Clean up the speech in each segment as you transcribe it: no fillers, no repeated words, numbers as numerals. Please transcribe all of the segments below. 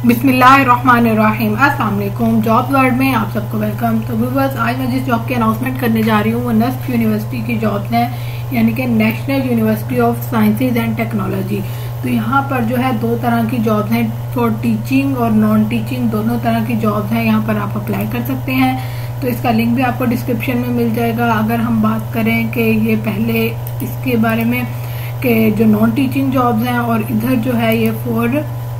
बिस्मिल्लाहिर्रहमानिर्रहीम। अस्सलाम वालेकुम। जॉब वर्ल्ड में आप सबको वेलकम। तो व्यूअर्स, आज मैं जिस जॉब की अनाउंसमेंट करने जा रही हूँ वो नस्फ यूनिवर्सिटी की जॉब्स हैं, यानी कि National University of Sciences and Technology. तो यहाँ पर जो है दो तरह की जॉब्स हैं, फॉर टीचिंग और नॉन टीचिंग, दोनों तरह की जॉब्स हैं। यहाँ पर आप अप्लाई कर सकते हैं। तो इसका लिंक भी आपको डिस्क्रिप्शन में मिल जाएगा। अगर हम बात करें कि ये पहले इसके बारे में कि जो नॉन टीचिंग जॉब्स हैं और इधर जो है ये फॉर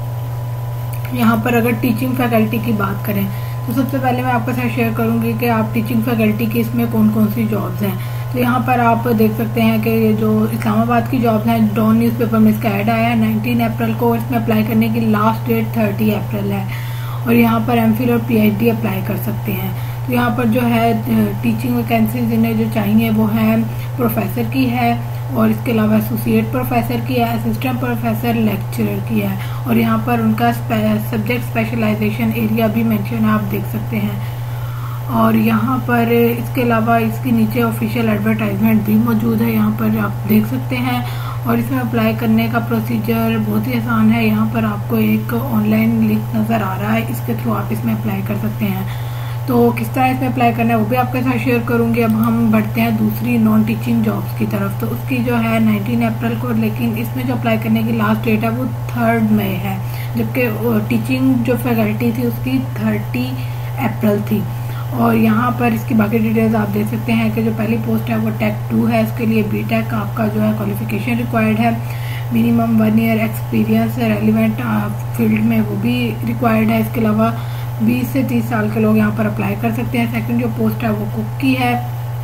यहाँ पर अगर टीचिंग फैकल्टी की बात करें तो सबसे पहले मैं आपके साथ शेयर करूंगी कि आप टीचिंग फैकल्टी की इसमें कौन कौन सी जॉब्स हैं। तो यहाँ पर आप देख सकते हैं कि ये जो इस्लामाबाद की जॉब है, डॉन न्यूज़पेपर में इसका ऐड आया है 19 अप्रैल को, और इसमें अप्लाई करने की लास्ट डेट 30 अप्रैल है। और यहाँ पर एमफिल और पीएचडी अप्लाई कर सकते हैं। तो यहाँ पर जो है टीचिंग वैकेंसीज इन्हें जो चाहिए वो है प्रोफेसर की है, और इसके अलावा एसोसिएट प्रोफेसर की है, असिस्टेंट प्रोफेसर, लेक्चरर की है। और यहाँ पर उनका सब्जेक्ट स्पेशलाइजेशन एरिया भी मेंशन है, आप देख सकते हैं। और यहाँ पर इसके अलावा इसके नीचे ऑफिशियल एडवर्टाइजमेंट भी मौजूद है, यहाँ पर आप देख सकते हैं। और इसमें अप्लाई करने का प्रोसीजर बहुत ही आसान है। यहाँ पर आपको एक ऑनलाइन लिंक नज़र आ रहा है, इसके थ्रू आप इसमें अप्लाई कर सकते हैं। तो किस तरह इसमें अप्लाई करना है वो भी आपके साथ शेयर करूंगी। अब हम बढ़ते हैं दूसरी नॉन टीचिंग जॉब्स की तरफ। तो उसकी जो है 19 अप्रैल को, लेकिन इसमें जो अप्लाई करने की लास्ट डेट है वो 3 मई है, जबकि टीचिंग जो फैकल्टी थी उसकी 30 अप्रैल थी। और यहाँ पर इसकी बाकी डिटेल्स आप देख सकते हैं कि जो पहली पोस्ट है वो टेक 2 है, इसके लिए बीटेक आपका जो है क्वालिफिकेशन रिक्वायर्ड है, minimum 1 year experience relevant field में वो भी रिक्वायर्ड है। इसके अलावा 20 से 30 साल के लोग यहाँ पर अप्लाई कर सकते हैं। सेकंड जो पोस्ट है वो कुक की है,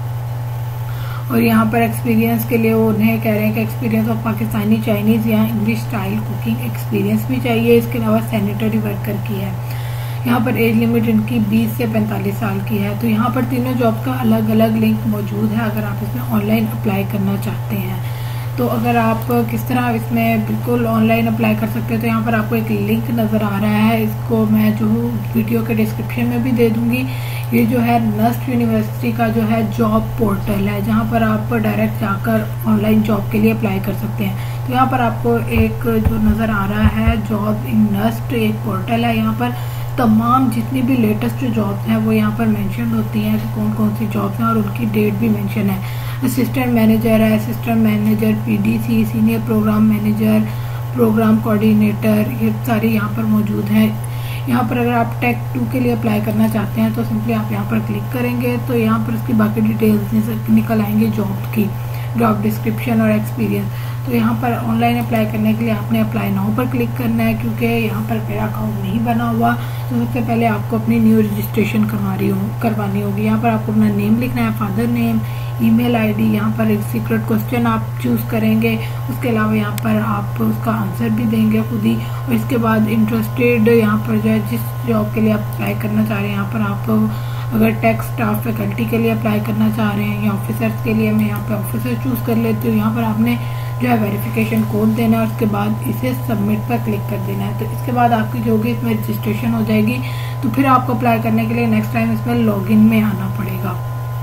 और यहाँ पर एक्सपीरियंस के लिए वो उन्हें कह रहे हैं कि एक्सपीरियंस ऑफ पाकिस्तानी, चाइनीज़ या इंग्लिश स्टाइल कुकिंग एक्सपीरियंस भी चाहिए। इसके अलावा सैनिटरी वर्कर की है। यहाँ पर एज लिमिट इनकी 20 से 45 साल की है। तो यहाँ पर तीनों जॉब का अलग अलग लिंक मौजूद है अगर आप इसमें ऑनलाइन अप्लाई करना चाहते हैं। तो अगर आप किस तरह इसमें बिल्कुल ऑनलाइन अप्लाई कर सकते हैं तो यहाँ पर आपको एक लिंक नज़र आ रहा है, इसको मैं जो वीडियो के डिस्क्रिप्शन में भी दे दूँगी। ये जो है नस्फ यूनिवर्सिटी का जो है जॉब पोर्टल है, जहाँ पर आप डायरेक्ट जाकर ऑनलाइन जॉब के लिए अप्लाई कर सकते हैं। तो यहाँ पर आपको एक जो नज़र आ रहा है जॉब इन नस्फ, एक पोर्टल है। यहाँ पर तमाम जितनी भी लेटेस्ट जो जॉब्स हैं वो यहाँ पर मेंशन होती हैं कि कौन कौन सी जॉब्स हैं, और उनकी डेट भी मेंशन है। असिस्टेंट मैनेजर है, assistant manager, PDC, senior program manager, program coordinator, ये सारी यहाँ पर मौजूद हैं। यहाँ पर अगर आप टेक 2 के लिए अप्लाई करना चाहते हैं तो सिंपली आप यहाँ पर क्लिक करेंगे तो यहाँ पर उसकी बाकी डिटेल्स निकल आएंगे जॉब की, जॉब डिस्क्रिप्शन और एक्सपीरियंस। तो यहाँ पर ऑनलाइन अप्लाई करने के लिए आपने अप्लाई नाउ पर क्लिक करना है, क्योंकि यहाँ पर मेरा अकाउंट नहीं बना हुआ। तो सबसे पहले आपको अपनी न्यू रजिस्ट्रेशन करवानी होगी। यहाँ पर आपको अपना नेम लिखना है, फादर नेम, ईमेल आईडी, यहाँ पर एक सीक्रेट क्वेश्चन आप चूज़ करेंगे। उसके अलावा यहाँ पर आप उसका आंसर भी देंगे खुद ही। और इसके बाद इंटरेस्टेड यहाँ पर जो है जिस जॉब के लिए आप अप्लाई करना चाह रहे हैं, यहाँ पर आप अगर टेक स्टाफ फैकल्टी के लिए अप्लाई करना चाह रहे हैं या ऑफिसर्स के लिए, मैं यहाँ पे ऑफिसर चूज़ कर लेती हूँ। यहाँ पर आपने जो है वेरिफिकेशन कोड देना है और उसके बाद इसे सबमिट पर क्लिक कर देना है। तो इसके बाद आपकी जो होगी इसमें रजिस्ट्रेशन हो जाएगी। तो फिर आपको अप्लाई करने के लिए नेक्स्ट टाइम इसमें लॉगिन में आना पड़ेगा।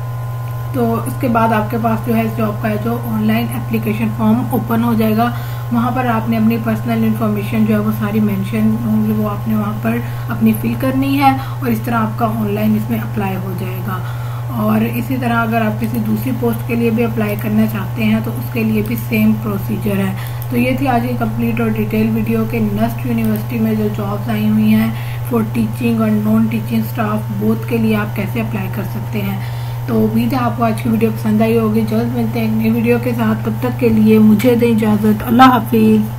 तो उसके बाद आपके पास जो है इस जॉब का जो ऑनलाइन एप्लीकेशन फॉर्म ओपन हो जाएगा। वहाँ पर आपने अपनी पर्सनल इन्फॉर्मेशन जो है वो सारी मेंशन होंगी, वो आपने वहाँ पर अपनी फिल करनी है, और इस तरह आपका ऑनलाइन इसमें अप्लाई हो जाएगा। और इसी तरह अगर आप किसी दूसरी पोस्ट के लिए भी अप्लाई करना चाहते हैं तो उसके लिए भी सेम प्रोसीजर है। तो ये थी आज की कंप्लीट और डिटेल वीडियो के नस्फ यूनिवर्सिटी में जो जॉब्स आई हुई हैं फॉर टीचिंग और नॉन टीचिंग स्टाफ बोथ के लिए आप कैसे अप्लाई कर सकते हैं। तो उम्मीद है आपको आज की वीडियो पसंद आई होगी। जल्द मिलते हैं एक नई वीडियो के साथ, तब तक के लिए मुझे दें इजाज़त। अल्लाह हाफिज़।